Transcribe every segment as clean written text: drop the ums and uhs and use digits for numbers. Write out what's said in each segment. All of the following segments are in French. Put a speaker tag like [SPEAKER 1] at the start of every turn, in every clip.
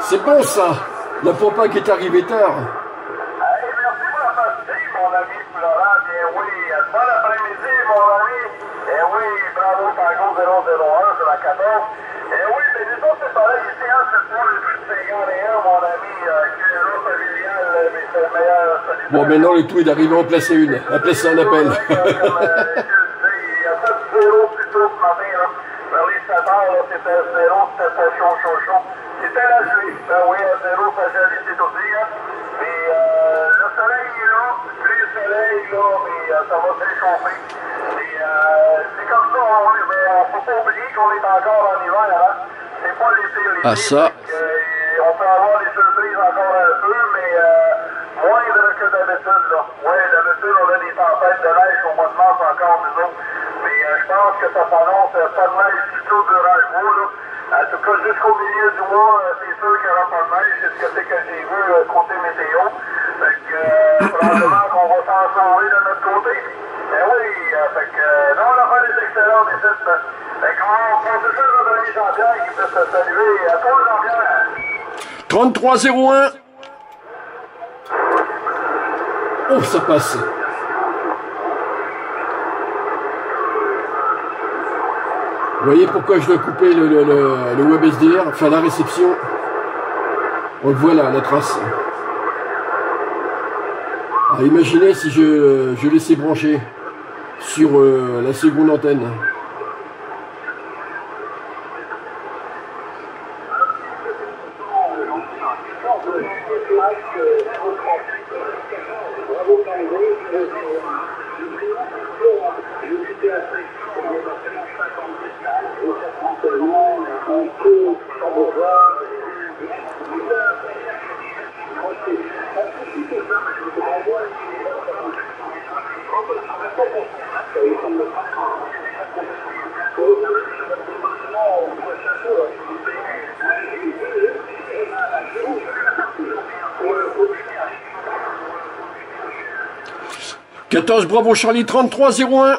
[SPEAKER 1] C'est bon ça. La propague est arrivée tard.
[SPEAKER 2] Hey, merci pour la partie, mon ami Florent. Bien oui, bon après-midi, mon ami. Eh oui, bravo, Tango 001 sur la 14. Eh oui, mais dis donc, c'est pareil ici, hein, c'est pour les plus de 51, mon ami. Guérin familial, mais c'est le meilleur solitaire.
[SPEAKER 1] Bon, maintenant le tout est d'arriver à en placer une, à placer un appel.
[SPEAKER 2] Il y a 7-0 plutôt ce matin, là. Vers les 7 heures, là, c'était 0, c'était chaud. C'était la nuit. Ben oui, à 0, ça gèle ici aussi, hein. Mais le soleil est là, plus le soleil, là, mais ça va s'échauffer. C'est comme ça, mais faut pas oublier qu'on est encore en hiver, hein. C'est pas l'été.
[SPEAKER 1] Ah ça.
[SPEAKER 2] On peut avoir des surprises encore un peu, mais moindre que d'habitude, là. Oui, d'habitude, on a des tempêtes de neige au mois de mars encore, nous autres. Mais je pense que ça s'annonce pas de neige du tout durant le mois, là. En tout cas, jusqu'au milieu du mois, c'est sûr qu'il n'y aura pas de neige. C'est ce que j'ai vu côté météo. Fait que, probablement qu'on va s'en sauver de notre côté. Ben oui, fait que, non, la fin est excellente, et c'est ça. Fait qu'on pense juste à notre ami Jean-Pierre qui peut se saluer. À toi, Jean-Pierre.
[SPEAKER 1] 3301. Oh, ça passe. Vous voyez pourquoi je dois couper le web SDR, enfin la réception. On le voit là, la trace. Alors, imaginez si je laissais brancher sur la seconde antenne. « 14 Bravo Charlie 3301.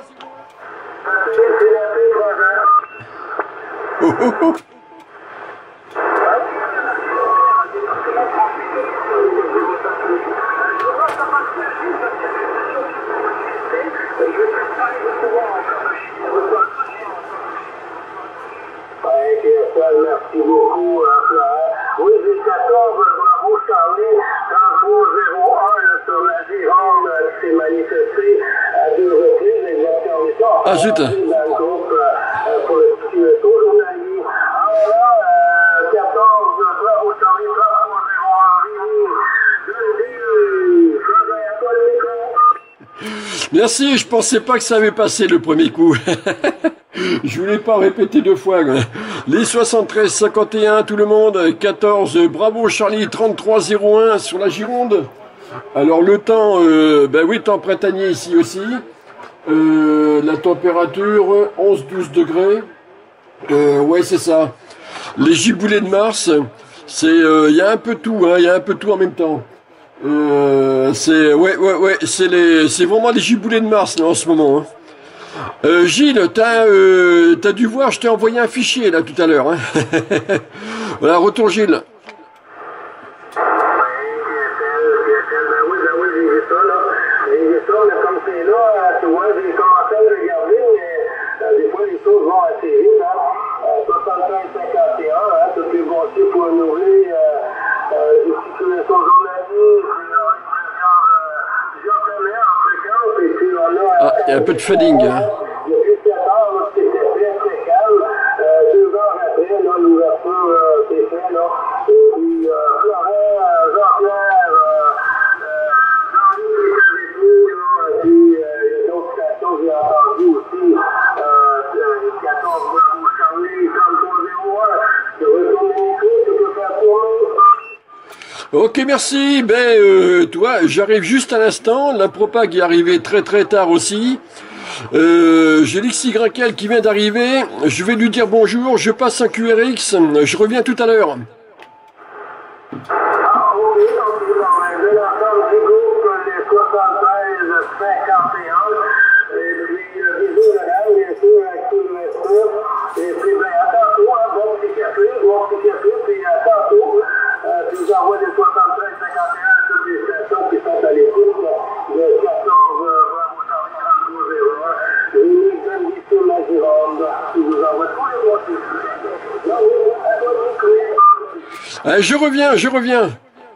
[SPEAKER 1] Oh, oh, oh.
[SPEAKER 2] Merci beaucoup, Florent. Oui, j'ai 14 Bravo Charlie 3301 sur la Gironde qui s'est manifestée à 2 reprises, exactement.
[SPEAKER 1] Ah zut.
[SPEAKER 2] Dans le groupe pour le petit taux journalier. Alors là, 14 Bravo Charlie 3301. Florent, à toi le micro.
[SPEAKER 1] Merci, je pensais pas que ça avait passé le premier coup. Je voulais pas répéter 2 fois. Les 73-51, tout le monde. 14 Bravo Charlie 3301 sur la Gironde. Alors le temps, ben oui, temps printanier ici aussi. La température 11-12 degrés. Ouais, c'est ça. Les giboulées de Mars, c'est, il y a un peu tout, hein, il y a un peu tout en même temps. C'est, ouais, c'est vraiment les giboulées de Mars là en ce moment. Hein. Gilles, t'as dû voir, je t'ai envoyé un fichier là tout à l'heure. Hein. Voilà, retour Gilles. Ah, il y a un peu de fading. Hein.
[SPEAKER 2] Depuis 7 heures, c'était très calme. 2 heures après, l'ouverture s'est faite. Et puis, Florent, Jean-Pierre, Jean-Luc est avec nous. Puis, d'autres stations que j'ai entendues aussi. 14 Bravo Charlie, 3301. Je retourne les micros, tu peux faire tourner.
[SPEAKER 1] Ok, merci. Ben, toi, j'arrive juste à l'instant. La propague est arrivée très tard aussi. J'ai l'XYL qui vient d'arriver. Je vais lui dire bonjour. Je passe un QRX. Je reviens tout à l'heure.
[SPEAKER 2] qui vous envoie tous les motifs.
[SPEAKER 1] Je reviens, je reviens.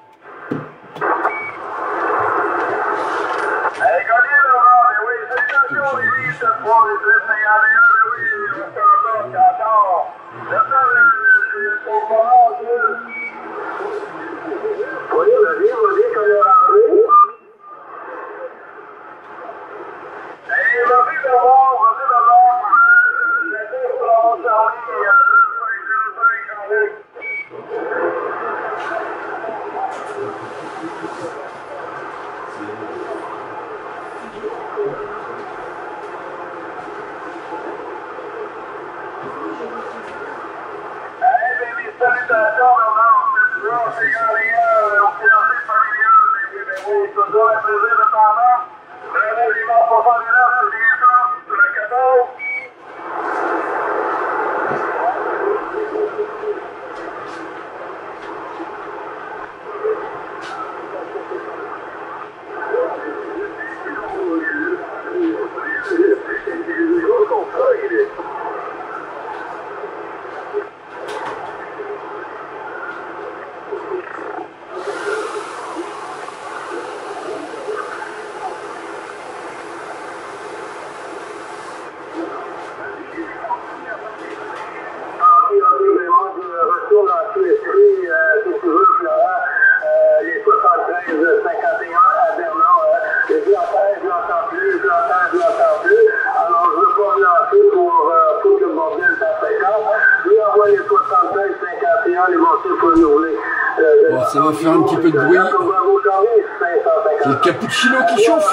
[SPEAKER 1] Bon, ça va faire un petit peu de bruit. C'est le cappuccino qui chauffe.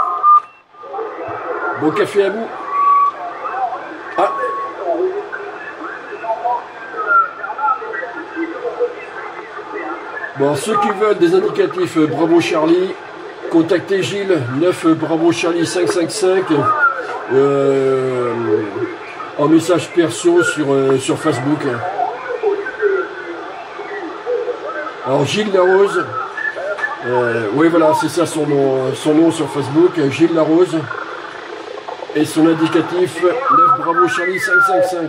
[SPEAKER 1] Bon café à vous. Ah. Bon, ceux qui veulent des indicatifs Bravo Charlie, contactez Gilles, 9 Bravo Charlie 555, en message perso sur Facebook. Alors Gilles Larose, oui voilà, c'est ça son nom sur Facebook, Gilles Larose, et son indicatif 9 Bravo Charlie 555.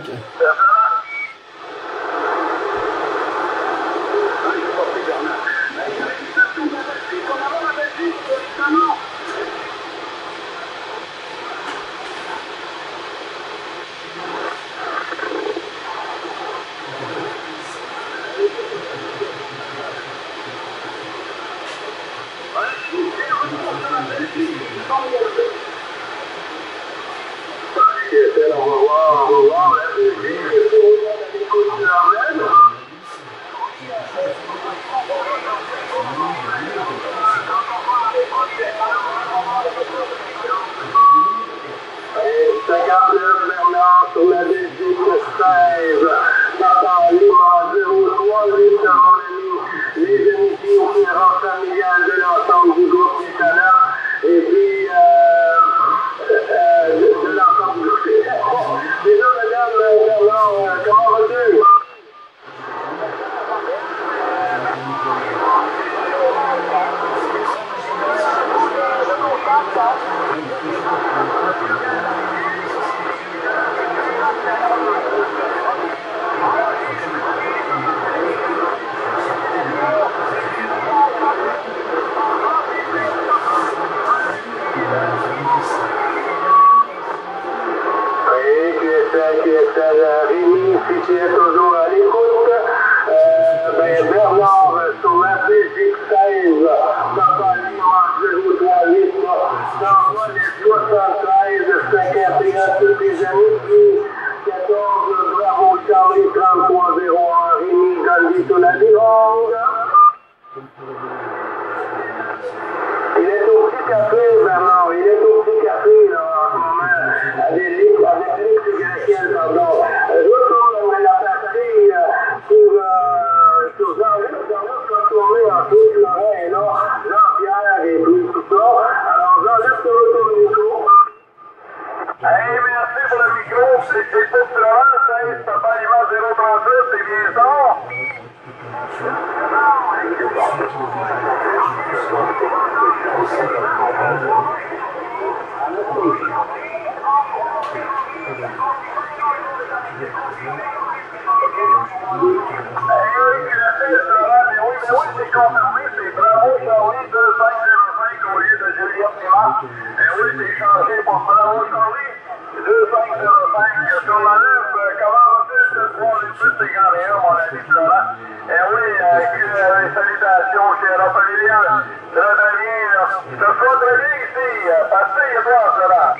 [SPEAKER 2] Rémi, si tu es toujours à l'écoute, Bernard sur la Belgique 16, Papa Lima 038, t'envoie les 73 51 tous tes amis, 14 Bravo Charlie 3301, Rémi Gandhi sur la Lironde. Il est au petit café, Bernard, il est au petit café là, en ce moment, avec l'XYL, pardon. Je retourne la batterie sur Jean-Luc. Jean-Luc va tourner en tout, Laurent est là, Jean-Pierre et puis tout ça. Alors Jean-Luc, tu retournes le micro. Hey, merci pour le micro, c'est pour Florence, c'est Papa Lima 038, c'est bien ça? Oui, c'est confirmé, c'est Bravo Charlie 2505 au lieu de Juliette Simard. Oui, c'est changé pour Bravo Charlie 2505 sur la 9. Comment vas-tu ce soir, les plus 51, mon ami Florent? Oui, les salutations chez Raphaël. Ça va bien, là. Ça se voit très bien ici. Passez, et toi, Florent.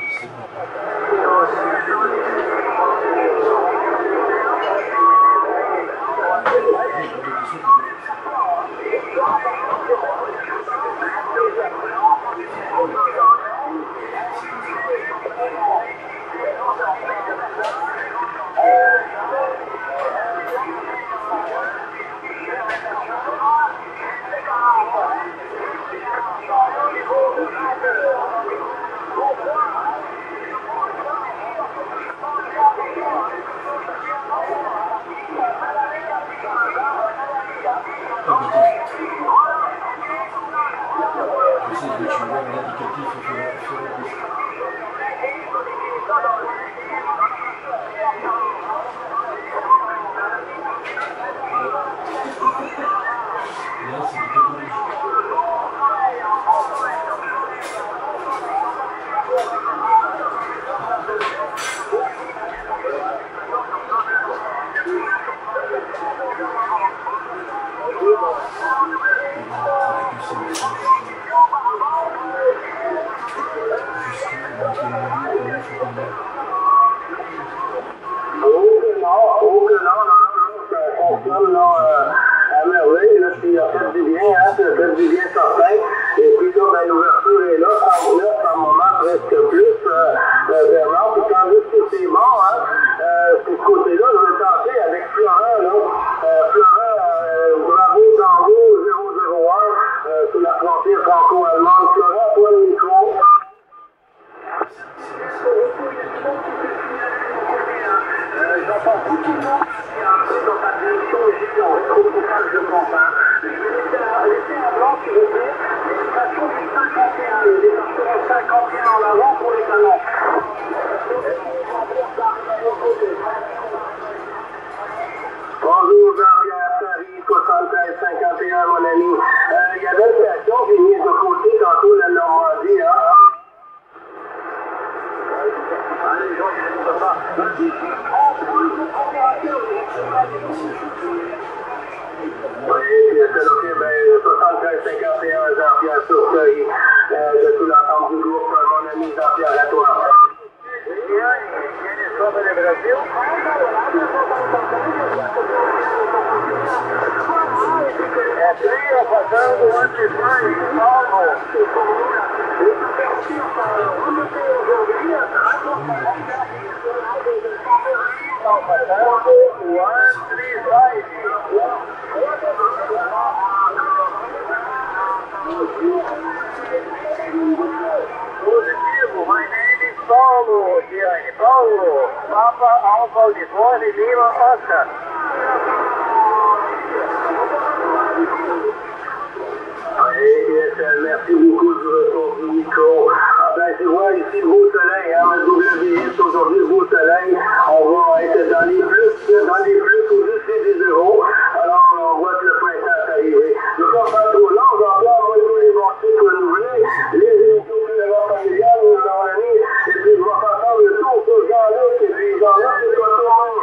[SPEAKER 2] Merci beaucoup du retour du micro. Tu vois ici le beau soleil, hein, le WS aujourd'hui, le beau soleil. On va être dans les plus au-dessus des zéros. Alors on voit que le printemps est arrivé. Ne pas faire trop long, on va voir tous les bons cycles renouvelés, les émissions de l'Europe familiale, nous avons mis, et puis je vais faire le tour sur Jean-Luc, et puis Jean-Luc, c'est quoi tout le monde?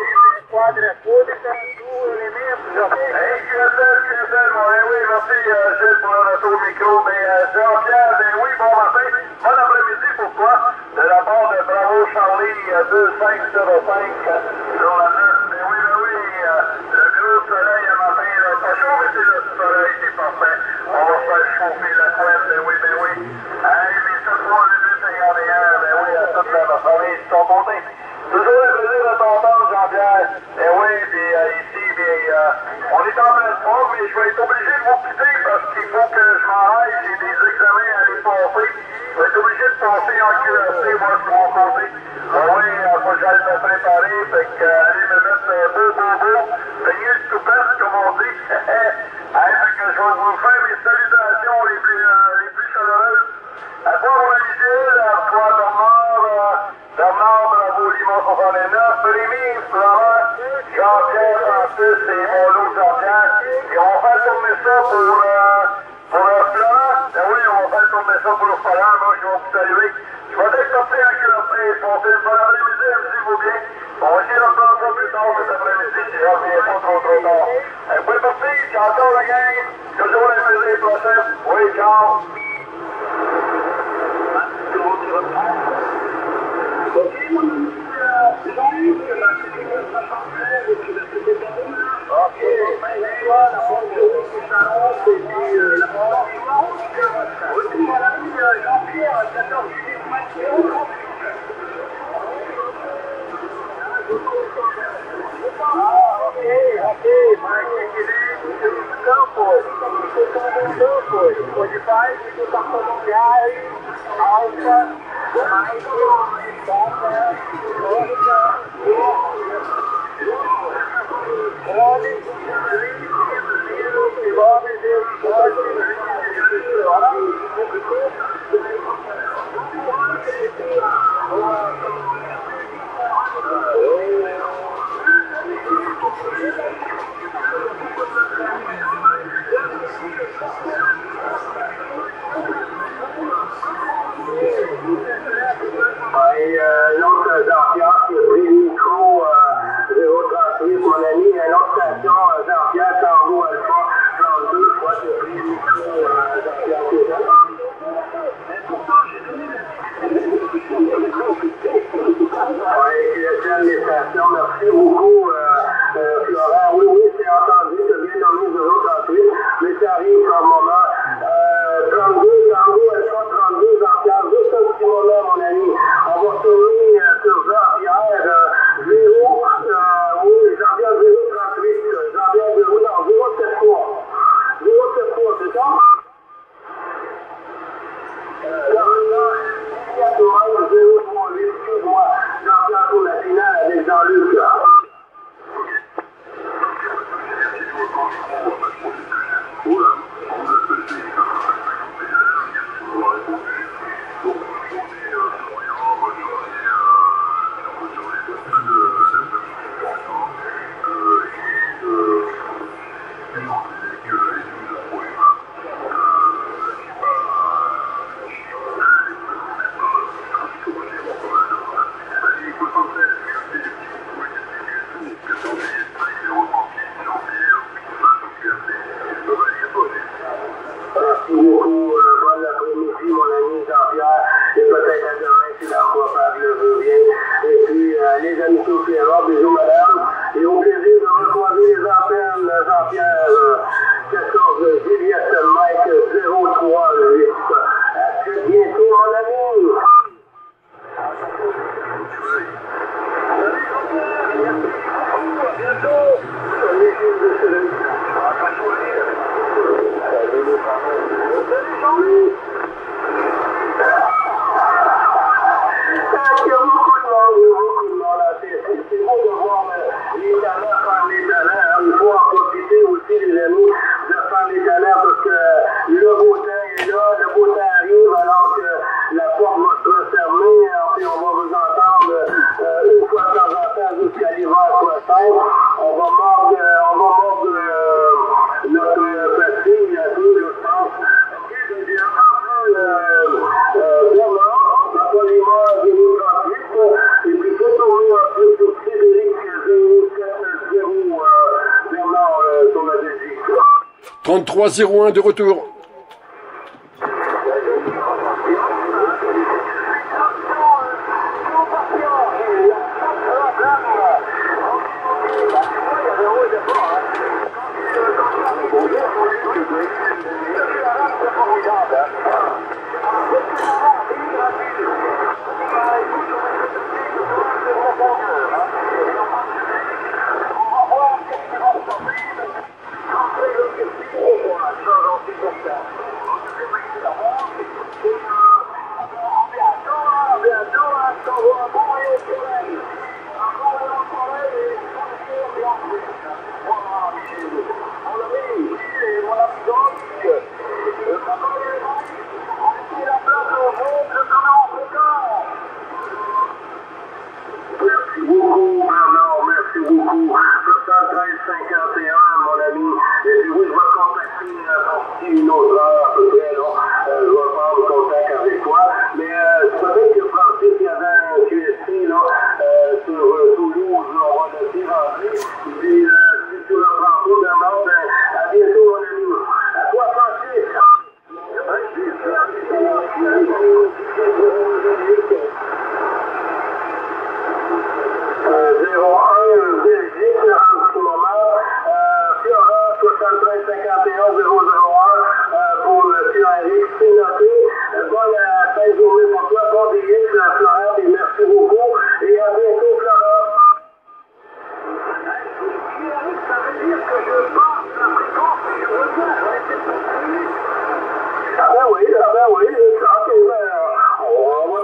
[SPEAKER 2] Oui, merci Gilles pour le retour au micro. Mais Jean-Pierre, oui, bon matin. Bon après-midi pour toi. De la part de Bravo Charlie 2505 sur la 9. Mais oui, le gros soleil à matin, là, pas chaud, mais c'est le soleil, c'est parfait. On va faire chauffer la couette, mais oui. Hey, mais ce soir, le 251, oui, à toute la famille, ils sont contents. Toujours un plaisir de t'entendre, Jean-Pierre. Oui, puis ici, on est en pleine forme, mais je vais être obligé de vous quitter parce qu'il faut que je m'en aille. J'ai des examens à aller passer. Je vais être obligé de passer en QRC, moi, de mon côté. Oui, il faut que j'aille me préparer. Fait que, aller me mettre beau, payer le toupette, comme on dit. Fait que je vais vous faire mes salutations les plus chaleureuses. À toi, mon ami Gilles, à toi, Bernard, Bravo, Limon 69, Yves, Florent, Jean-Pierre, Francis et mon lot Jean-Pierre. Et on va faire tourner ça pour Florent. Ben oui, on va faire tourner ça pour Florent. Moi, je vais vous saluer. Je vais être sorti avec le prix. Passez une bonne après-midi, amusez-vous bien. On va essayer de reprendre ça plus tard cet après-midi si je reviens pas trop tard. Bonne partie, ciao, ciao la gang. Toujours la plaisir prochaine. Oui, ciao. Ok, l'autre Jean-Pierre qui a pris le micro 038, mon ami, à l'autre station, Jean-Pierre, Tango Alpha, 32, je crois, qui a pris le micro Jean-Pierre qui est là. Oui, qui est les stations, merci beaucoup, Florent. Oui, oui, c'est entendu, tu viens nommer 038, mais ça arrive par moment. 32, Tango Alpha, 32, Jean-Pierre, juste un petit moment, mon ami. On va tourner sur Jean-Pierre 0, oui, Jean-Pierre 038, Jean-Pierre 0, non, 073. 073, c'est ça? Excuse-moi, Jean-Pierre pour la finale avec Jean-Luc. Merci beaucoup, bon après-midi mon ami Jean-Pierre, et peut-être à demain si la foi le veut bien. Et puis les amis Sophia, bisous madame, et au plaisir de recroiser les antennes Jean-Pierre 14 Juliette Mike 038. À très bientôt mon ami.
[SPEAKER 1] Trente-trois 01 de retour.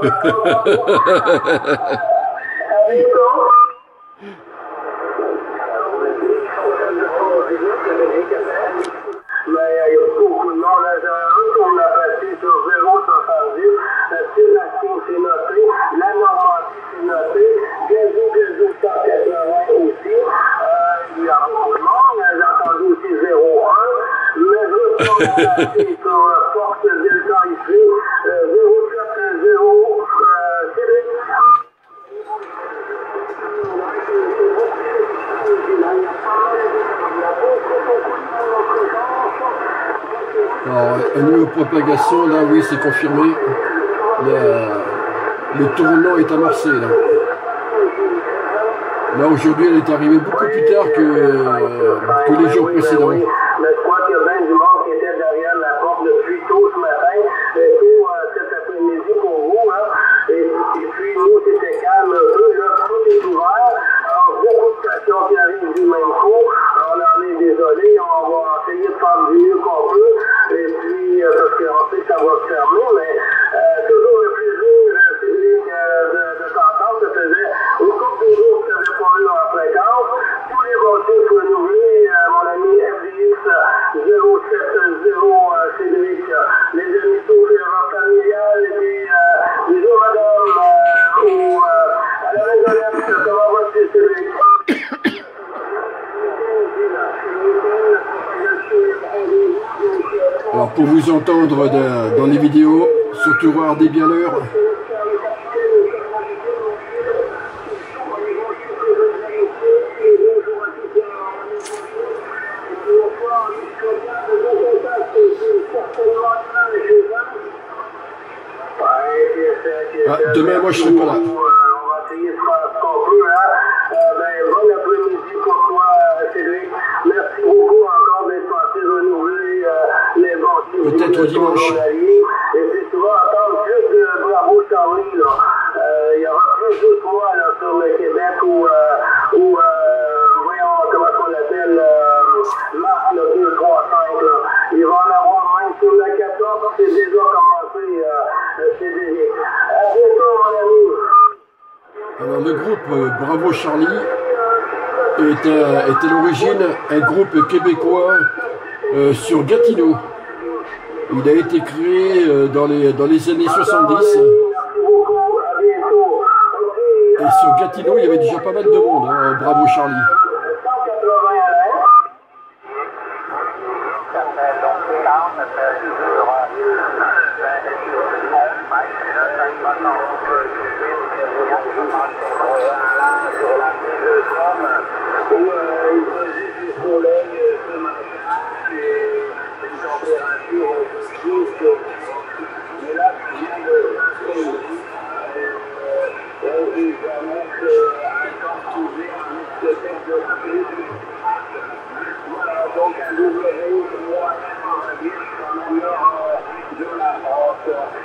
[SPEAKER 2] Mais il y a beaucoup de monde. On a passé sur 0,70. La Sébastien, c'est noté. La Normandie, c'est noté. Gazou, 180 aussi. Il y a beaucoup de monde. J'ai entendu aussi 0,1. Mais je retourne sur Force Delta ici. 0,70. Cédric.
[SPEAKER 1] Alors, un niveau de propagation, là, oui, c'est confirmé. Le tournant est amorcé, là. Là, aujourd'hui, elle est arrivée beaucoup plus tard que les jours précédents.
[SPEAKER 2] Mais je crois qu'il y a bien du monde qui était derrière la porte depuis tôt ce matin, tôt cet après-midi pour vous. Hein. Et puis, nous, c'était calme un peu. Là, tout est ouvert. Alors, beaucoup de stations qui arrivent du même coup. On en est désolé. On va essayer de faire du mieux qu'on peut. Et puis, parce qu'on sait que ça va se fermer, mais toujours le plaisir, Cédric, de t'entendre. Ça faisait une couple de jours que tu n'avais pas eu en fréquence. Tous les bâtiments sont renouvelés, mon ami FDX 070 Cédric. Les amis Ferrand familial et puis bisous madame à la maisonnette. Comment vas-tu Cédric?
[SPEAKER 1] Alors, pour vous entendre dans les vidéos, surtout regardez bien l'heure. Ah, demain, moi, je serai pas là.
[SPEAKER 2] On va essayer de faire ce qu'on peut. Hein. Bon après-midi pour toi, Cédric. Merci beaucoup encore d'être passé renouveler les bons.
[SPEAKER 1] Peut-être dimanche.
[SPEAKER 2] Et puis tu vas entendre plus de Bravo Charlie. Là. Il y aura plus de toi là, sur le Québec ou voyons comment on l'appelle, Marc le 235. Là. Il va en avoir même sur la 14. C'est déjà commencé, Cédric. À bientôt, mon ami.
[SPEAKER 1] Alors, le groupe Bravo Charlie est à l'origine un groupe québécois sur Gatineau. Il a été créé dans les années 70. Et sur Gatineau, il y avait déjà pas mal de monde, hein, Bravo Charlie.
[SPEAKER 2] Donc un W, moi, de la France,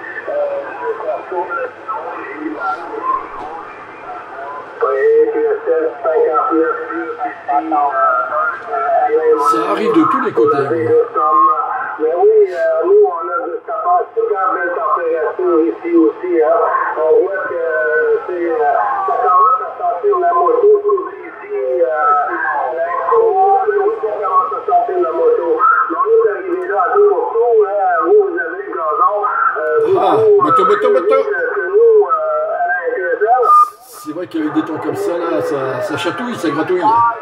[SPEAKER 1] Ça arrive de tous les côtés.
[SPEAKER 2] Mais oui, nous, on a de ça passe super belle température ici aussi. Hein. On voit que ça commence à sentir la moto, ici, l'intro. Oui, ça commence à sentir la moto. Mais on est arrivé là à tout pour tout. Hein. Vous avez le gazon.
[SPEAKER 1] Moto.
[SPEAKER 2] Que nous, à l'intérieur.
[SPEAKER 1] C'est vrai qu'avec des temps comme ça, là, ça chatouille, ça gratouille.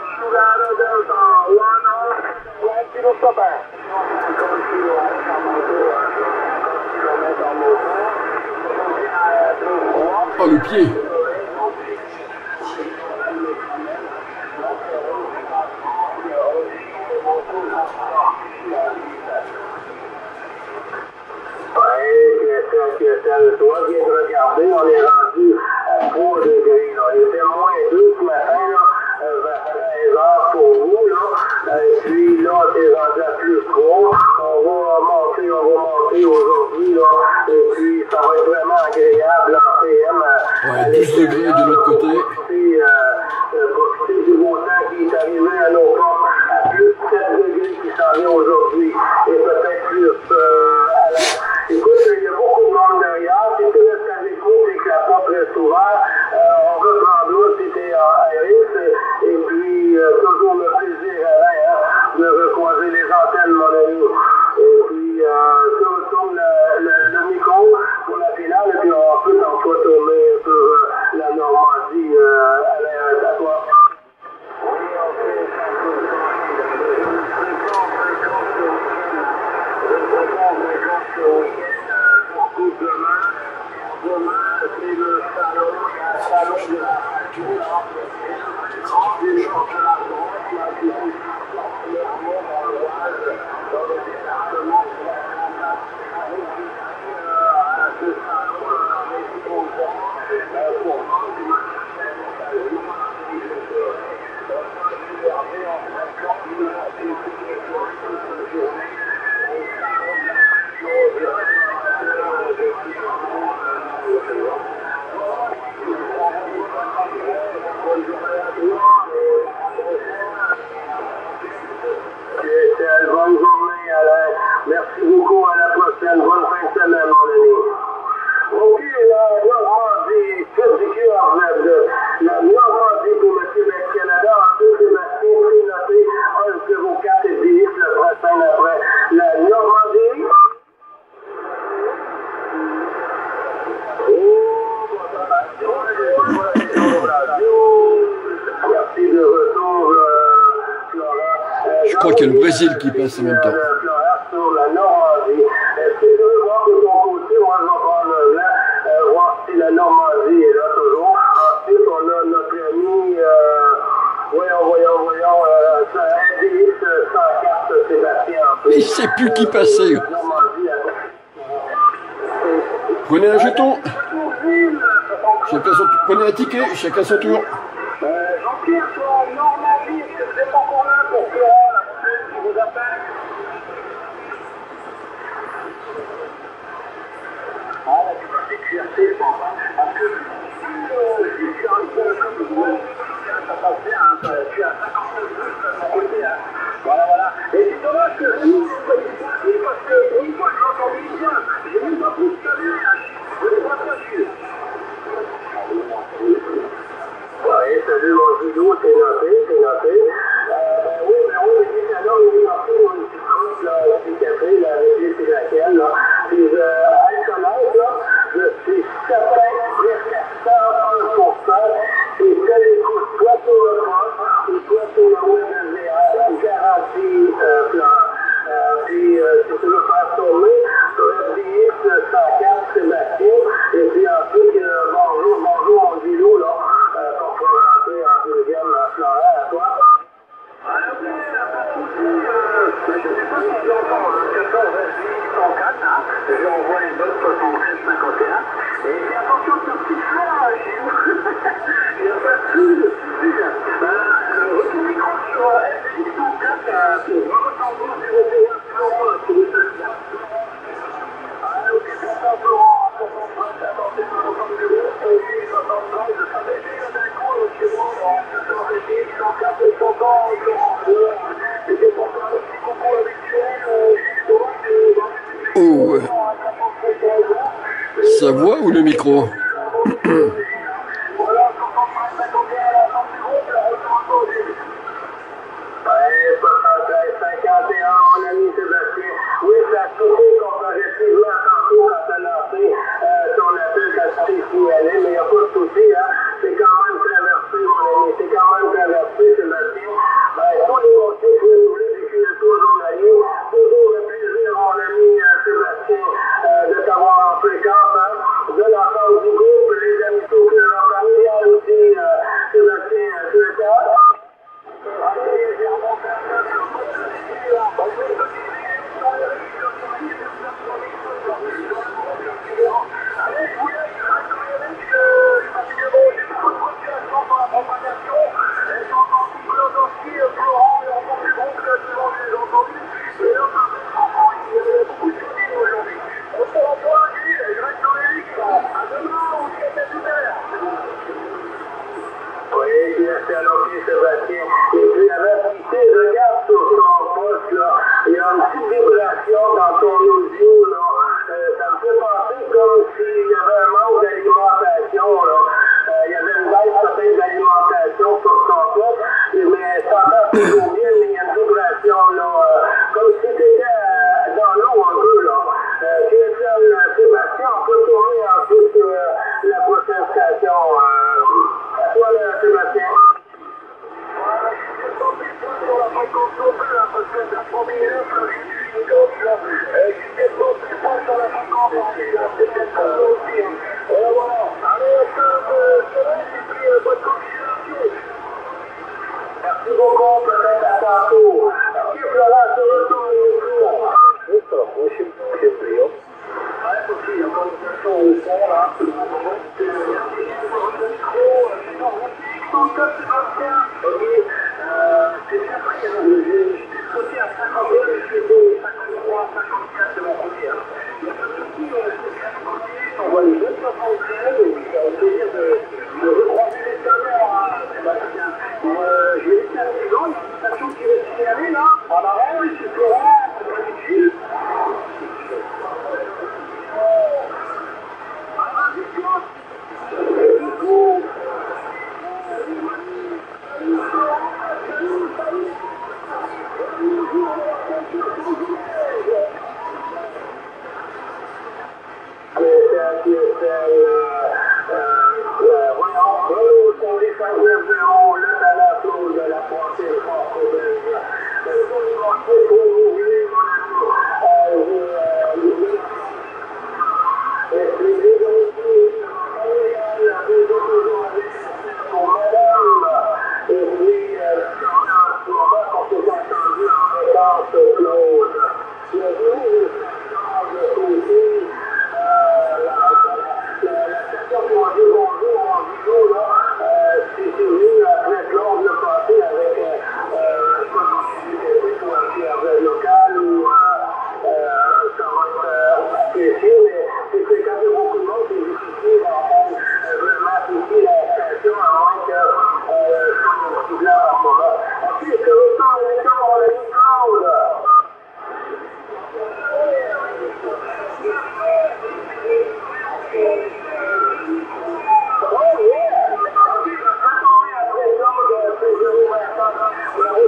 [SPEAKER 1] Oh, le pied.
[SPEAKER 2] Toi, viens de regarder, on est rendu à 3 degrés. Là. Il était moins 2 ce matin, là, vers 13 heures pour vous. Là. Et puis là, c'est rendu à plus 3. On va monter aujourd'hui. Là. Et puis, ça va être vraiment agréable en PM.
[SPEAKER 1] Ouais, 10 degrés de l'autre côté.
[SPEAKER 2] Profiter du beau temps qui est arrivé à nos portes à plus 7 degrés qui s'en vient aujourd'hui. Et peut-être plus à la... Écoute, il y a beaucoup de monde derrière. C'est que le Stageco,
[SPEAKER 1] crois qu'il y a le Brésil qui passe en même temps.
[SPEAKER 2] Sur la Normandie. Est-ce que tu veux voir de ton côté? Moi, je vais prendre le blanc, voir si la Normandie est là toujours. Ensuite, on a notre ami, voyons, NDX 104 Sébastien.
[SPEAKER 1] Il ne sait plus qui passer. Prenez un jeton. Prenez un ticket, chacun son tour.
[SPEAKER 2] Jean-Pierre, sur la Normandie, est-ce que c'est pas encore là pour Florent, la prochaine qui vous appelle? Ah, la sécurité, je pense. Parce que si tu arrives comme vous, ça passe bien, tu as 59 plus de mon côté. Voilà. Et c'est dommage que vous ne soyez pas ici, parce que une fois que j'entendais bien, j'ai même pas pu se saluer, je ne l'ai pas perdu. Oui, salut mon Gilou, c'est noté. Oui, alors il est parti pour une petite route, là, du café, là, c'est laquelle, là. Puis, à Alcolaise, là, je suis certain, presque à 101%, et ça écoute soit sur le poste, ou soit sur le web de garantie, puis, si tu veux faire tourner, sur FDX 104 Sébastien, et puis ensuite, bonjour mon Gilou, là, qu'on peut rentrer en deuxième Florent à toi. Alors, pas de souci, je ne sais pas si tu entends, 14 104, j'envoie une bonne 73 51, et fais attention sur ce petit fleur, Gilou, il n'y a pas de souci, retour micro sur FDX 104, pour voir votre envoi 01 Florent, si vous savez bien. Ok, bonsoir Florent, 73, attendez, je reprends le bureau, 73, je savais déjà d'un coup, chez moi, dans FDX 104, et j'entends Florent, c'était pour faire un petit coucou habituel, justement,
[SPEAKER 1] Oh, sa voix ou le micro?
[SPEAKER 2] voilà, 73, 51, la fin du groupe, la retour au début. 51, mon ami Sébastien. Oui, ça a sauté comparativement tantôt quand tu as lancé ton appel quand tu t'es signalé, mais il n'y a pas de souci, hein. C'est quand même traversé, mon ami. C'est quand même traversé, Sébastien. Tous les conseils que vous voulez depuis le tour journalier. Toujours un plaisir, mon ami Sébastien, de t'avoir en fréquence, hein. De l'ensemble du groupe, les amis sociaux familiales aussi, Sébastien, tu es là? Oui, bien sûr, Sébastien. Et puis, avec ici, regarde sur ton poste, là, il y a une petite vibration dans ton audio, là. Ça me fait penser comme s'il y avait un manque d'alimentation, là. Il y avait une baisse peut-être d'alimentation sur ton poste, mais ça entend toujours bien, mais il y a une vibration, là, comme si tu étais dans l'eau un peu, là. Tu es seul, Sébastien, on peut tourner ensuite la prochaine station. Toi, Sébastien. Sur la fréquence locale, parce que ça prend bien une gauche, là. J'étais pas plus fort sur la fréquence, c'est peut-être ça aussi. Voilà. Allez, je te laisse et puis bonne continuation. Merci beaucoup, peut-être à tantôt. Ok, Florent, se retourne au tour. Oui, ça, moi, je suis pris, hein. Ouais, ok, il y a pas de question au fond, là. Merci pour le micro. Non, on dit Sébastien. Ok. C'est bien pris, j'ai sauté à 51, je suis au 53, 54 de mon côté. Il n'y a pas de souci, on voit les bonnes 73, et puis ça va plaisir de recroiser les salaires, Sébastien. Je vais laisser un second, il y a une station qui va se signaler là, en avant, oui, c'est Florent, c'est pas utile. Voyons, le talent de la pensée forte.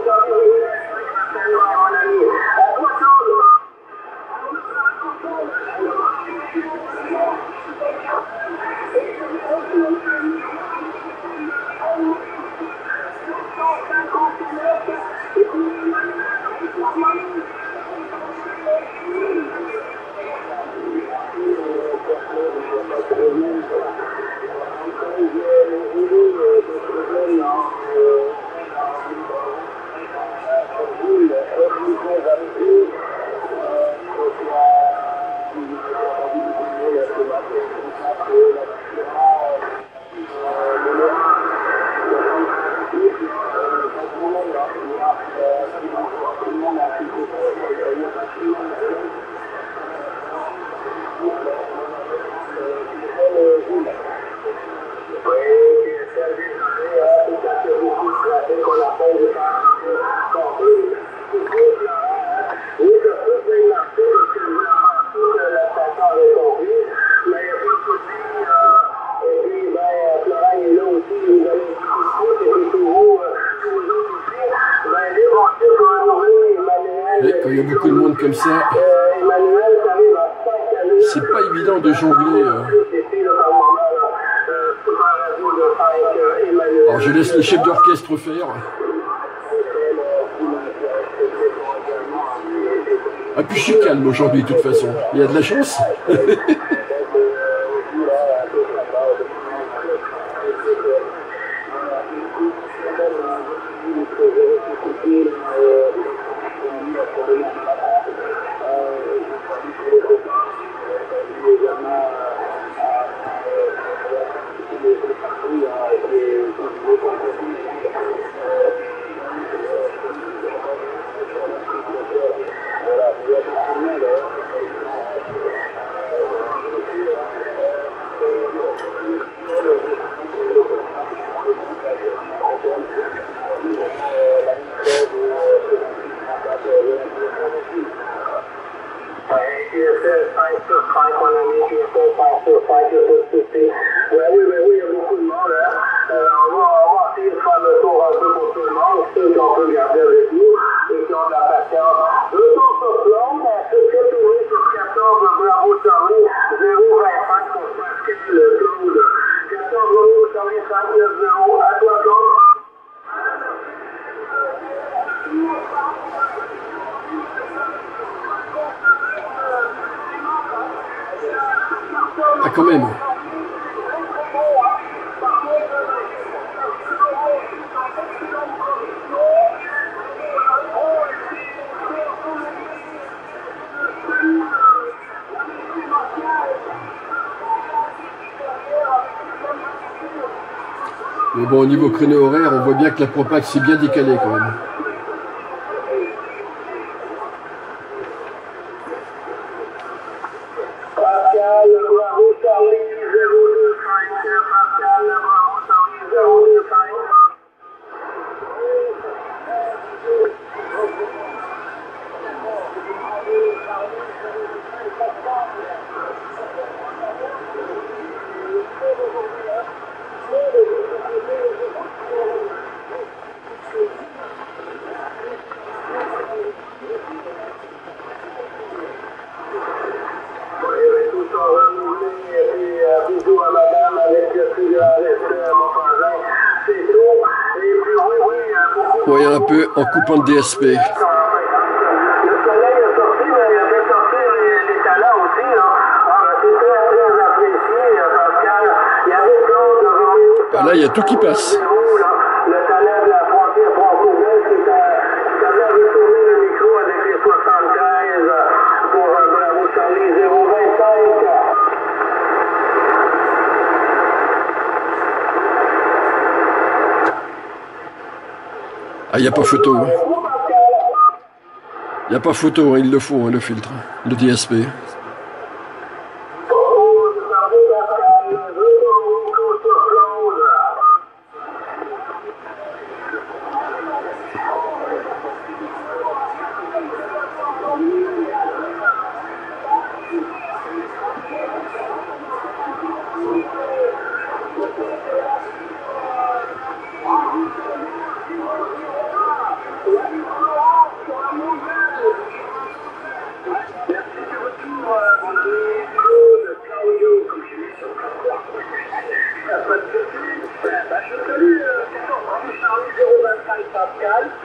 [SPEAKER 1] Quand il y a beaucoup de monde comme ça, c'est pas évident de jongler. Alors je laisse les chefs d'orchestre faire. Ah puis je suis calme aujourd'hui de toute façon. Il y a de la chance. Ah quand même. Mais bon, au niveau créneau horaire, on voit bien que la propague s'est bien décalée quand même. Oui, un peu en coupant le DSP.
[SPEAKER 2] Le soleil a sorti, mais il a fait sortir les talents aussi. C'est très, très apprécié, Pascal. Il y avait d'autres.
[SPEAKER 1] Ah, là, il y a tout qui passe.
[SPEAKER 2] Le talent de la frontière franco-belge qui avait retourné le micro avec les 73 pour Bravo Charlie 025.
[SPEAKER 1] Ah, il n'y a pas photo. Il n'y a pas photo, hein, il le faut, hein, le filtre, le DSP.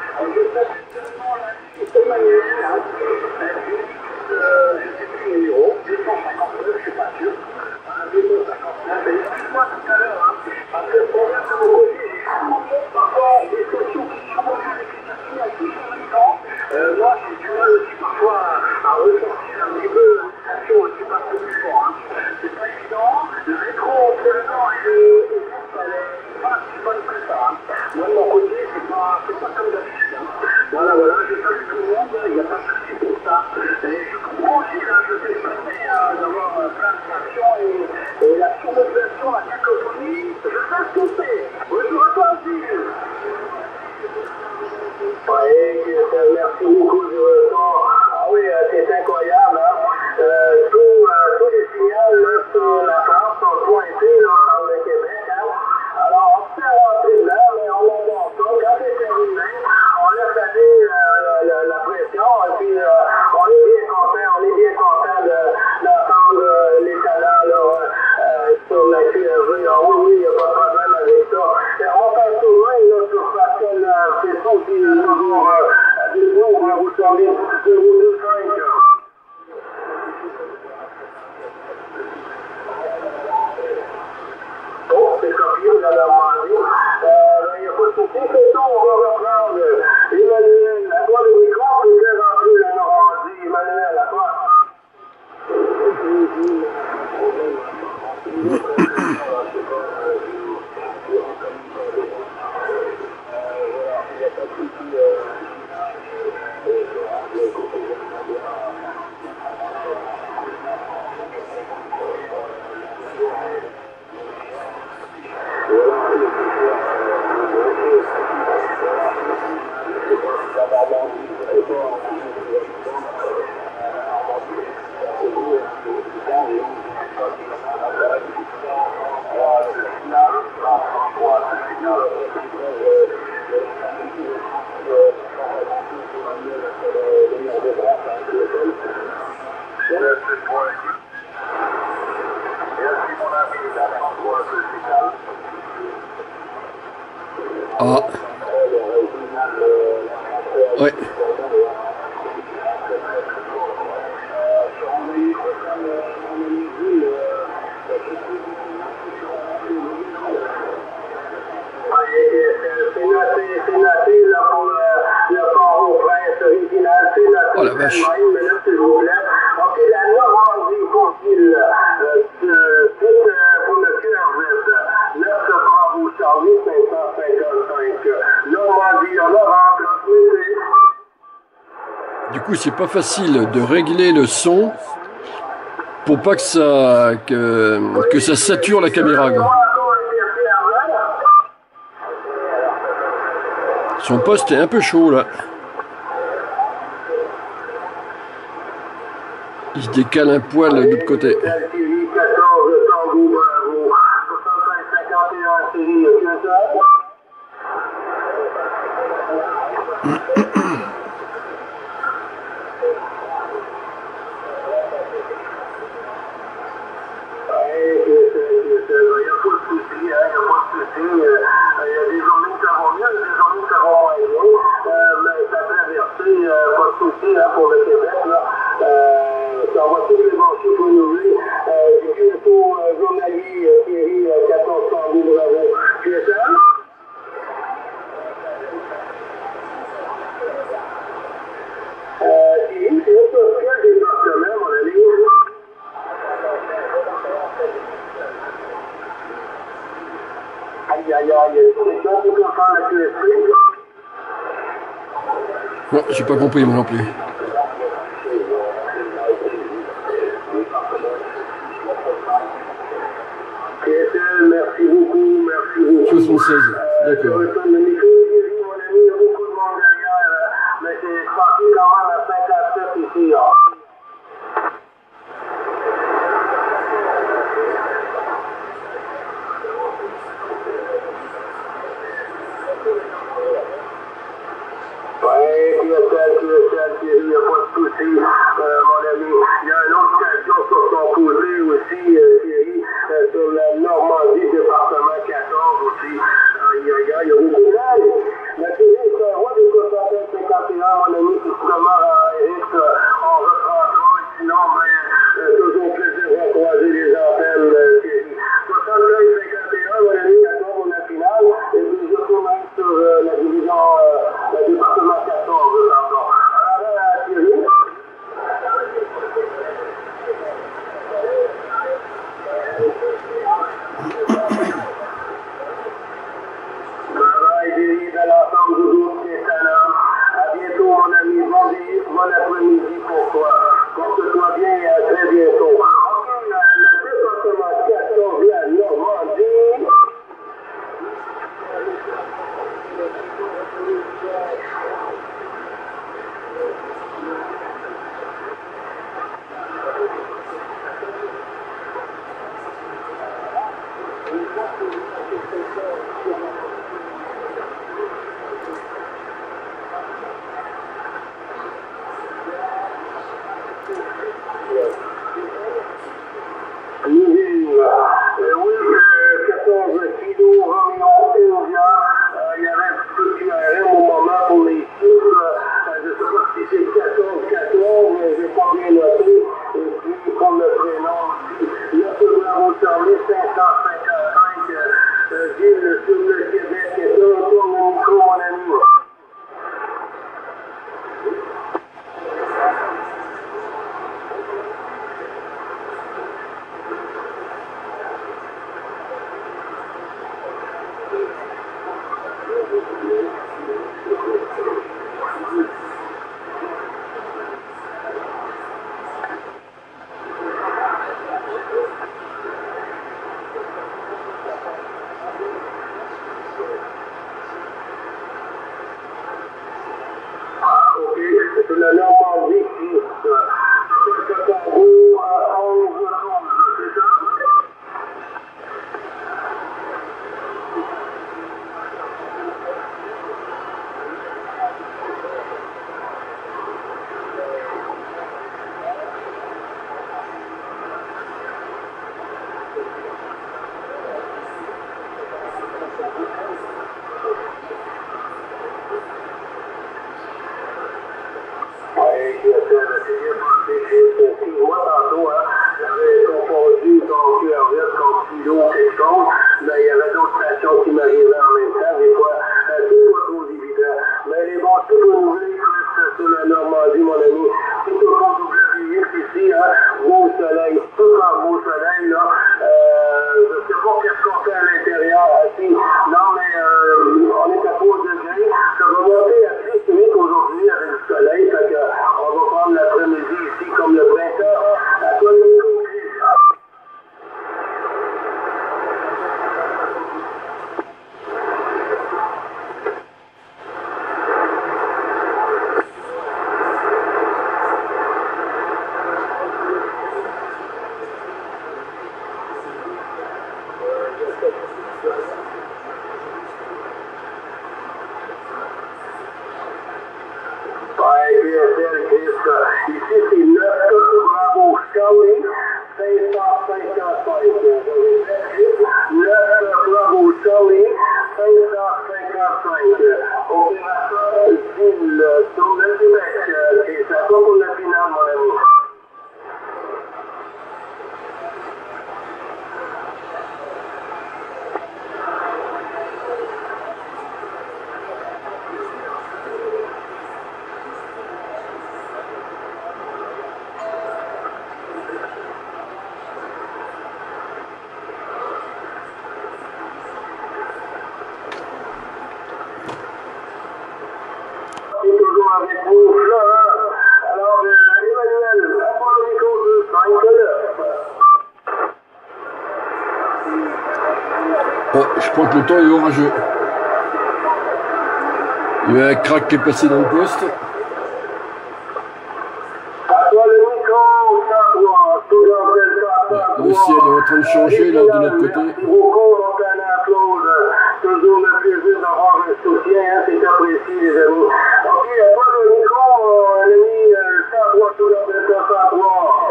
[SPEAKER 2] Emmanuel, je sais plus le numéro, 259, je suis pas sûr. 259, mais excuse-moi tout à l'heure, parce que le problème de mon côté, j'ai parfois des solutions qui sont à tout en même temps. Moi, j'ai du mal aussi parfois à ressortir un petit peu l'action qui passe plus fort. C'est pas évident. Le rétro entre le nord et le elle est pas si bonne que ça. Moi, de mon côté, c'est pas comme d'habitude. Voilà, je salue tout le monde, il n'y a pas de souci pour ça. Et je comprends aussi, je sais d'avoir plein de tractions et la surmodulation, la cacophonie, je sais ce que c'est. Bonjour à toi aussi. Ouais, merci beaucoup du retour. Ah oui, c'est incroyable, hein. Tous les signaux là, sur la carte sont pointés là, par le Québec, hein. Alors, on se fait rentrer dedans, mais on entend ça. Quand c'est terminé, on laisse aller la pression, et puis on est bien content d'entendre les talents là, sur la QRV. Oui, il n'y a pas de problème avec ça. On va faire souvent là, sur Pascal, c'est ça qui est toujours vous savez, de vous 5. Oh, c'est copié, vous allez demander. Il n'y a pas de souci, c'est ça, on va reprendre. Emmanuel, à toi le micro, vous pouvez rentrer la Normandie. Emmanuel, à toi.
[SPEAKER 1] Ah. Ouais.
[SPEAKER 2] C'est noté là pour le port au prince original, c'est noté.
[SPEAKER 1] Oh la vache.
[SPEAKER 2] Mais là, s'il vous plaît. Ok, la Normandie faut-il pour le QRZ, 9 Bravo Charlie 555. Normandie en Europe, transmettez.
[SPEAKER 1] Du coup, c'est pas facile de régler le son pour pas que ça sature la caméra, quoi. Son poste est un peu chaud là. Il se décale un poil de l'autre côté.
[SPEAKER 2] Pour le Québec, là, ça va tous les marchés pour nous. J'ai vu pour journalier Thierry 1400 bravo. Tu es ça? Thierry, c'est autre quel département, mon ami? Aïe, aïe, aïe, c'est ça pour qu'on fasse la QSP?
[SPEAKER 1] Non, j'ai pas compris moi non plus.
[SPEAKER 2] Merci beaucoup, merci beaucoup.
[SPEAKER 1] 76, d'accord.
[SPEAKER 2] Mon ami, il y a beaucoup de monde derrière, mais c'est parti quand même à 57 ici. Il n'y a pas de souci, mon ami. Il y a une autre question sur son posé aussi, Thierry, sur la Normandie, département 14 aussi. Il y a beaucoup de monde. La Thierry, c'est un roi de quoi national, mon ami, tout vraiment, Eric, on reprendra, sinon, toujours plaisir de croiser les antennes, Thierry. 75-51, mon ami, à toi, mon finale, et puis je commence sur la division, la département 14, encore. Alors, Thierry. De l'ensemble du groupe des talents. À bientôt, mon ami. Bon après-midi pour toi. Porte-toi bien et à très bientôt. Ok, le département 14, la Normandie. Oui, 14 kilos, Roméo, India. Il y avait un petit peu de QRM au moment pour les chiffres. Je ne sais pas si c'est 14-14, mais je n'ai pas bien noté. Et puis, pour le prénom aussi, le Bravo Charlie, 555, Gilles sur le Québec. Et ça, on tourne le micro, mon ami. C'est la Normandie qui c'est le Congo à 11-12, c'est ça? Excuse-moi tantôt, j'avais confondu ton QRS contre Kilo quelque chose, mais il y avait d'autres stations qui m'arrivaient en même temps, des fois, c'est pas trop évident. Mais les bons tout renouvelés, sur la Normandie, mon ami, c'est toujours WX ici, beau soleil, tout en beau soleil, là. Je sais pas qu'est-ce qu'on fait à l'intérieur, non, mais on est à 3 degrés, ça va monter à plus 8 aujourd'hui avec le soleil, fait que on va prendre l'après-midi ici comme le printemps. À toi le micro, Chris. Ici, c'est 9 Bravo Charlie, 555. 9 Bravo Charlie, 555. Opérateur Gilles sur le Québec. Et ça va pour la finale, mon ami. Avec vous, Florent. Alors, Emmanuel, à part le micro de 5
[SPEAKER 1] Oh, je crois que le temps est orageux. Il y a un crack qui est passé dans le poste.
[SPEAKER 2] À toi le micro, ça doit, tout dans le cas,
[SPEAKER 1] Le ciel est en train de changer là de notre côté.
[SPEAKER 2] Merci beaucoup, mon canard Claude. Toujours le plaisir d'avoir un soutien, c'est apprécié, les amis. Ok, à toi le micro, l'ami, ça doit, tout dans le cas, ça doit.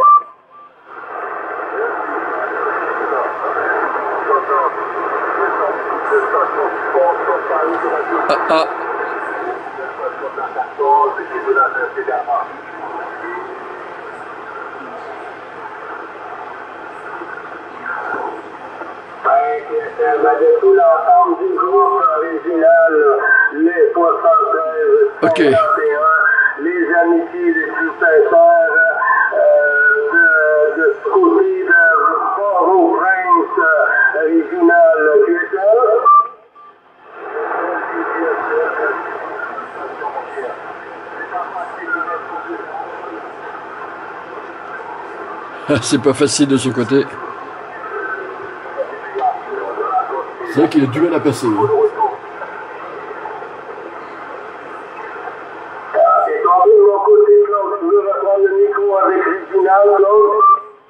[SPEAKER 1] Ah ah.
[SPEAKER 2] 14 et de la 9 également. De tout l'ensemble du groupe original, les 73,
[SPEAKER 1] Ok.
[SPEAKER 2] 51, les amitiés les plus sincères de ce côté de Port-au-Prince original Christophe.
[SPEAKER 1] C'est pas facile de ce côté. C'est vrai qu'il a du mal à passer.
[SPEAKER 2] Et quand de mon côté, Claude, tu veux reprendre le micro avec Réginal, Claude?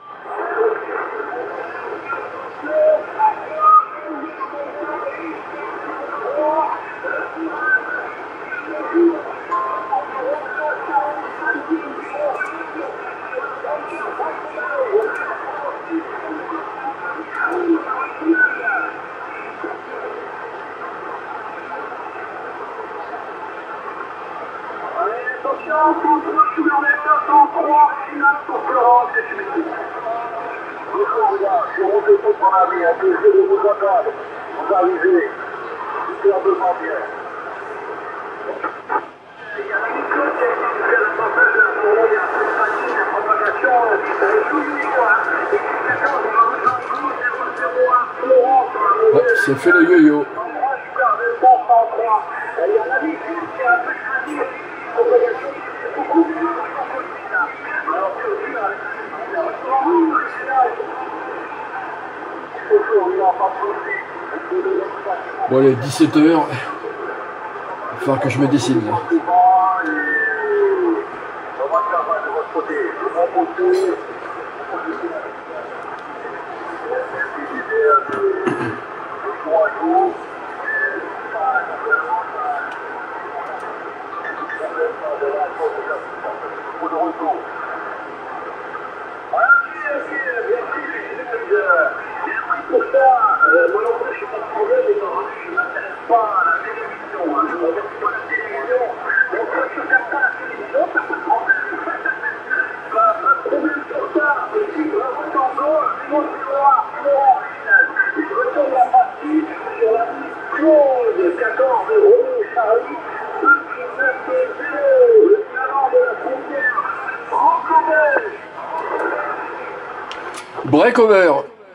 [SPEAKER 2] Attention, contrôle kilomètre 103, finale pour Florence et Schmitt. Je vous fais tout mon ami, un plaisir de vous entendre. Vous arrivez superbement bien. Il y a une chose qui a fait le passage de la forêt, il y a un peu de fatigue, la propagation, et qui s'attend à un 001 Florence.
[SPEAKER 1] Ouais, ça fait le yo-yo.
[SPEAKER 2] Il y a un ami qui a un peu de fatigue. Propagation qui est beaucoup mieux que son possible. Alors que lui,
[SPEAKER 1] Bon allez, 17h. Il va falloir que je me décide là.
[SPEAKER 2] Pour ça, moi non plus, je suis pas de problème, mais je ne m'intéresse pas à la télévision. Je ne regarde pas la télévision. Donc, si je ne regarde pas la télévision, ça peut problème. Pas de problème sur ça. Et si je remonte encore, c'est mon tiroir, original. Et je retourne la partie sur la petite Claude, 14 euros, Charlie, 2,9 le talent de la frontière, franco-belge.
[SPEAKER 1] Breakover.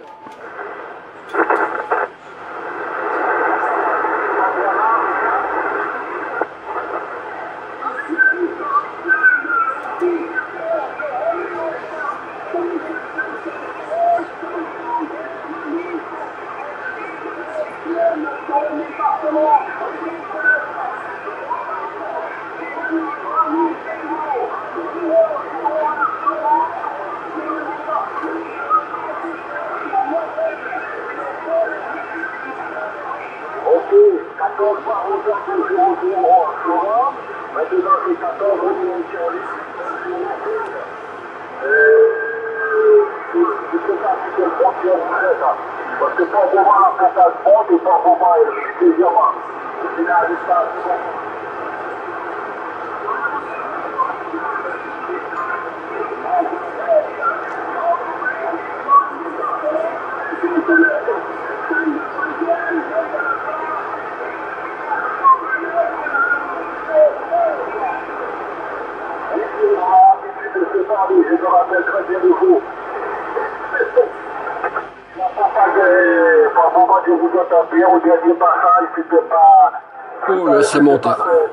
[SPEAKER 2] Maintenant, c'est 14 millions de je sais pas si c'est le frontière ou ça. Parce que pour pouvoir faire ça le compte et pour pouvoir chuter virement. C'est là, l'espace. Je me rappelle très bien de vous. Par moment, je vous entends bien au dernier passage, c'était pas...
[SPEAKER 1] Oh là, ça monte.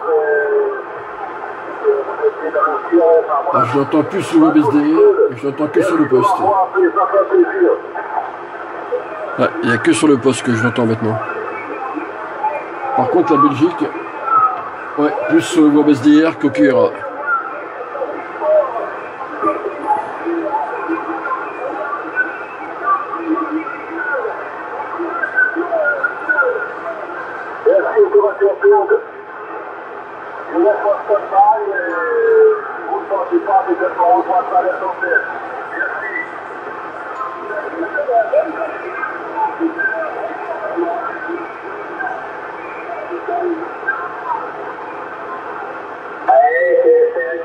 [SPEAKER 1] Ah, je l'entends plus sur le BSD, je l'entends que sur le poste. Ouais, il n'y a que sur le poste que je l'entends maintenant. Par contre, la Belgique, ouais, plus sur le web SDR qu'au QRA.
[SPEAKER 2] Je vous laisse votre travail et vous ne pensez pas peut-être qu'on revoit ça à l'essentiel. Merci.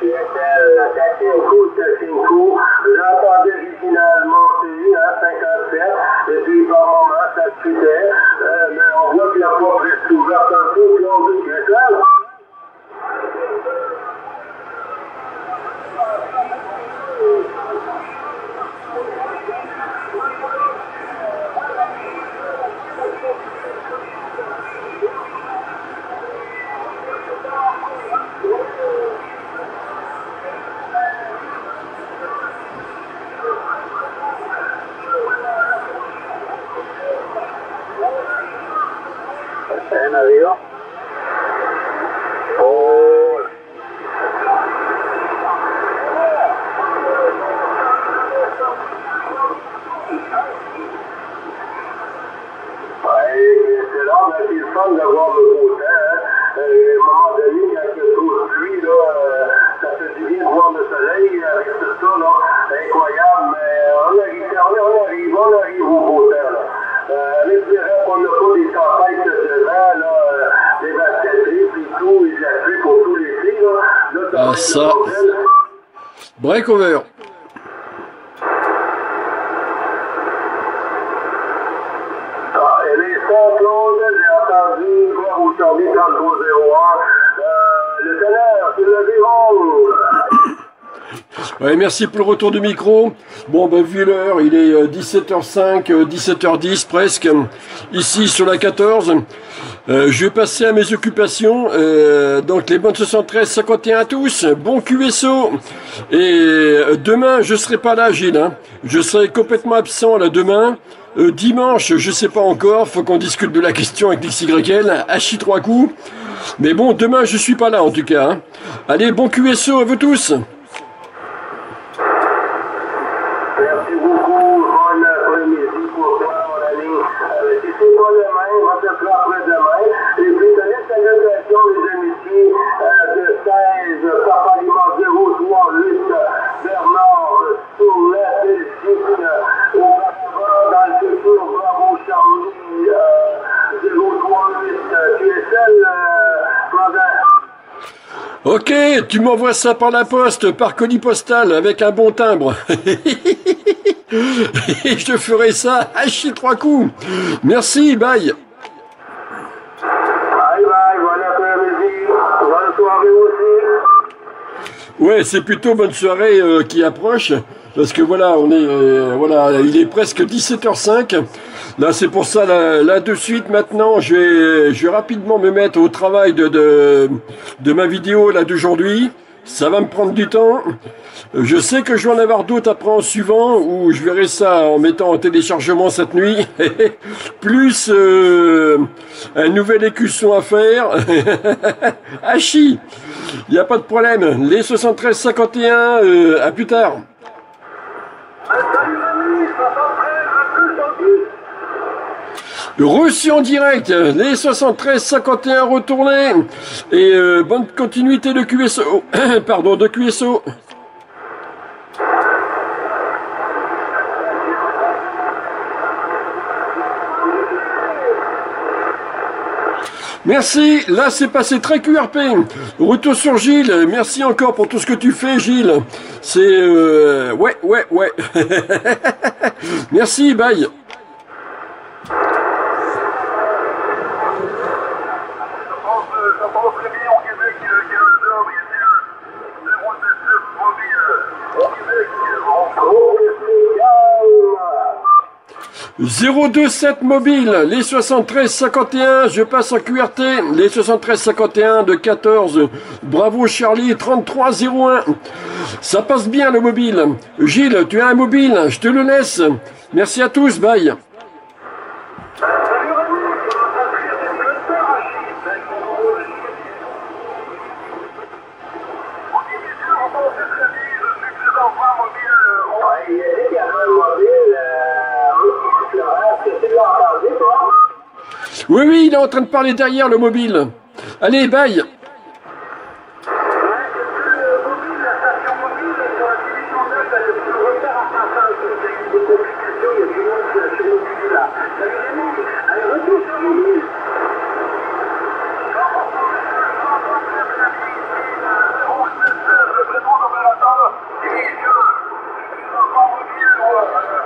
[SPEAKER 2] J'entendais original monter à 57, et puis par moment ça se fitait, mais on voit que la porte reste ouverte un peu, Claude, c'est ça? En arriba. Oh. C'est là, mais c'est le fun d'avoir le beau temps. À un moment donné, quand il y a trop de pluie, là, ça fait du bien de voir le soleil avec tout ça, là. Incroyable, mais on arrive au beau temps, là. En espérant qu'on n'a pas des tempêtes de vent, là, dévastatrices et tout, et de la pluie pour tout l'été, là.
[SPEAKER 1] Ah, ça. Breakover.
[SPEAKER 2] Et les sons, Claude, j'ai entendu, voir au Charlie 3301. Le tonnerre, c'est le Viron.
[SPEAKER 1] Ouais, merci pour le retour du micro. Bon, ben, vu l'heure, il est 17h05, 17h10 presque, ici sur la 14. Je vais passer à mes occupations. Donc, les bonnes 73-51 à tous. Bon QSO. Et demain, je serai pas là, Gilles. Hein. Je serai complètement absent là demain. Dimanche, je sais pas encore. Faut qu'on discute de la question avec XYL. Hachi 3 coups. Mais bon, demain, je suis pas là en tout cas. Hein. Allez, bon QSO à vous tous.
[SPEAKER 2] Merci beaucoup. Bon après-midi pour toi, mon ami. Si c'est pas demain, on va te faire après-demain. Et puis, tenez salutations, les amitiés de 16, Papa Lima 038, Bernard, Sourlet, Belgique, auparavant dans le futur, Bravo Charlie, 038, QSL,
[SPEAKER 1] Ok, tu m'envoies ça par la poste, par colis postal, avec un bon timbre. Et je ferai ça à chier 3 coups. Merci, bye.
[SPEAKER 2] Bye bye, bon après-midi, bonne soirée aussi.
[SPEAKER 1] Ouais, c'est plutôt bonne soirée qui approche, parce que voilà, on est, voilà, il est presque 17h05. Là, c'est pour ça, là de suite, maintenant, je vais rapidement me mettre au travail de ma vidéo là d'aujourd'hui. Ça va me prendre du temps. Je sais que je vais en avoir d'autres après en suivant, où je verrai ça en mettant en téléchargement cette nuit. Plus un nouvel écusson à faire. Hachi, il n'y a pas de problème. Les 73-51, à plus tard. Reçu en direct, les 73-51 retournés, et bonne continuité de QSO, pardon, de QSO. Merci, là c'est passé très QRP. Retour sur Gilles, merci encore pour tout ce que tu fais Gilles. C'est... ouais. Merci, bye.
[SPEAKER 2] Ça passe très bien au Québec, Canada, messieurs.
[SPEAKER 1] 027 mobile, les 73-51, je passe en QRT, les 73-51 de 14, bravo Charlie, 33-01, ça passe bien le mobile. Gilles, tu as un mobile, je te le laisse. Merci à tous, bye. Oui, il est en train de parler derrière le mobile. Allez, bye.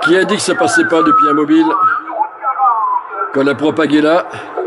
[SPEAKER 1] Qui a dit que ça passait pas depuis un mobile? Qu'on l'a propagé là.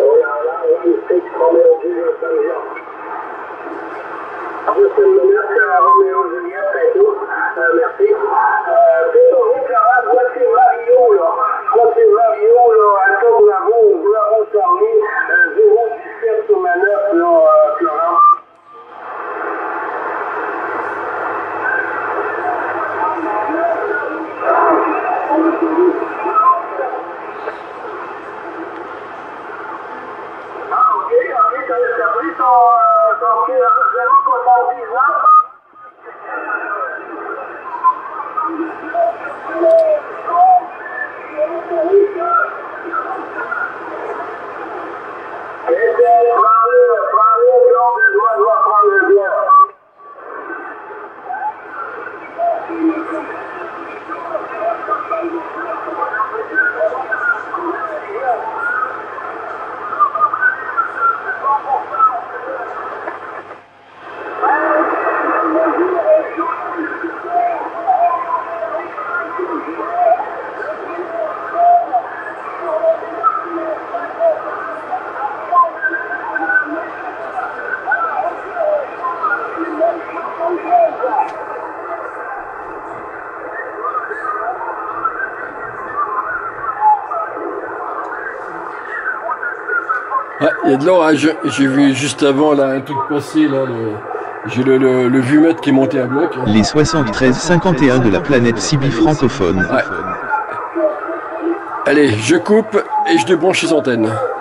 [SPEAKER 1] Ah, il y a de l'orage. J'ai vu juste avant là un truc passer là. J'ai le vumètre qui est monté à bloc.
[SPEAKER 3] Les 73-51 de la planète Sibi francophone.
[SPEAKER 1] Ouais. Allez, je coupe et je débranche les antennes.